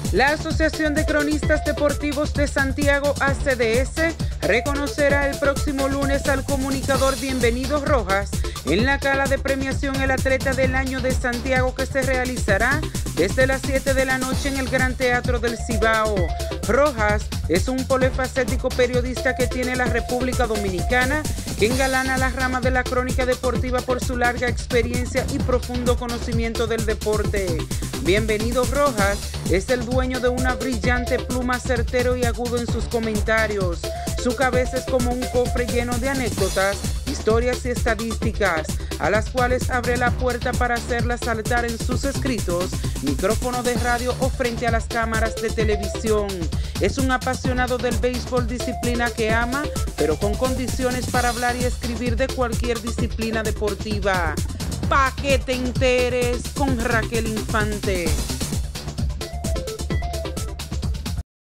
La Asociación de Cronistas Deportivos de Santiago, ACDS, reconocerá el próximo lunes al comunicador Bienvenido Rojas en la gala de premiación El Atleta del Año de Santiago, que se realizará desde las 7 de la noche en el Gran Teatro del Cibao. Rojas es un polifacético periodista que tiene la República Dominicana, que engalana la rama de la crónica deportiva por su larga experiencia y profundo conocimiento del deporte. Bienvenido Rojas es el dueño de una brillante pluma, certero y agudo en sus comentarios. Su cabeza es como un cofre lleno de anécdotas, historias y estadísticas, a las cuales abre la puerta para hacerlas saltar en sus escritos, micrófono de radio o frente a las cámaras de televisión. Es un apasionado del béisbol, disciplina que ama, pero con condiciones para hablar y escribir de cualquier disciplina deportiva. Pa' que te enteres con Raquel Infante.